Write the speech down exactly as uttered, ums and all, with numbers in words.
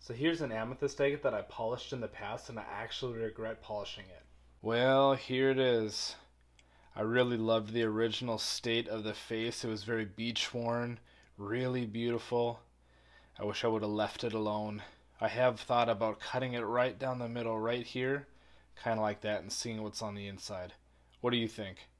So here's an amethyst agate that I polished in the past and I actually regret polishing it. Well, here it is. I really loved the original state of the face. It was very beach worn, really beautiful. I wish I would have left it alone. I have thought about cutting it right down the middle right here, kind of like that, and seeing what's on the inside. What do you think?